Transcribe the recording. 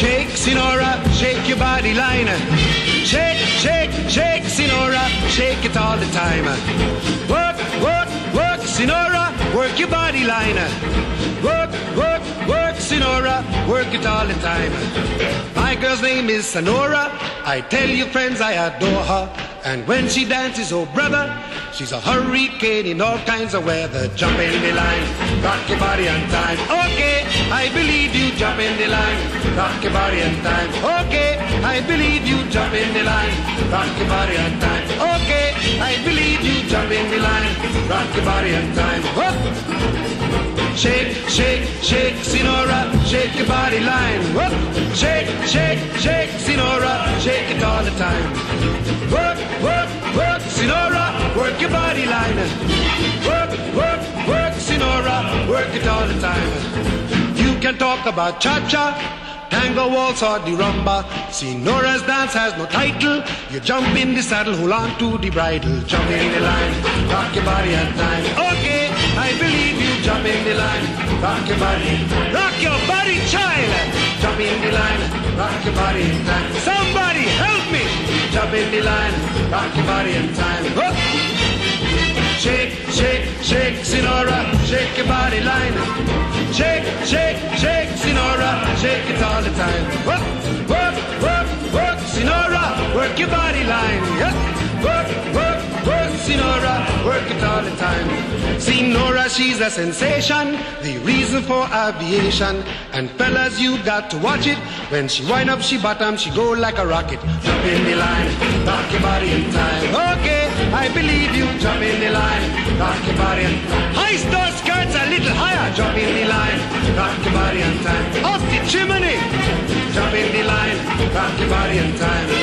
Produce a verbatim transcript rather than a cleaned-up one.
Shake, Senora, shake your body line. Shake, shake, shake, Senora, shake it all the time. Work, work, work, Senora, work your body line. Work, work, work, Senora, work it all the time. My girl's name is Senora. I tell you friends, I adore her. And when she dances, oh brother, she's a hurricane in all kinds of weather. Jump in the line, rock your body on time. Okay, I believe you, jump in the line, rock your body on time. Okay, I believe you, jump in the line, rock your body on time. Okay, I believe you, jump in the line, rock your body on time. Whoop. Shake, shake, shake, Senora, shake your body line. Whoop. Shake, shake, shake, Senora, shake it all the time. Work, work, work, Senora, work your body line. Work, work, work, Senora, work it all the time. You can talk about cha-cha, tango, waltz or the rumba. Senora's dance has no title. You jump in the saddle, hold on to the bridle. Jump in the line, rock your body on time. Okay, I believe you, jump in the line, rock your body. Rock your body, child. Jump in the line, rock your body in time. Somebody help me. Jump in the line, rock your body in time. Whoop. Shake, shake, shake, Senora, shake your body line. Shake, shake, shake, Senora, shake it all the time. Work, work, work, work, Senora, work your body line. Yes. Work, work, work, Senora, work it all the time. Senora, she's a sensation, the reason for aviation. And fellas, you got to watch it. When she wind up, she bottom, she go like a rocket. Jump in the line, rock your body in time. Okay, I believe you, jump in the line, rock your body in time. High star skirts a little higher, jump in the line, rock your body in time. Off the chimney, jump in the line, rock your body in time.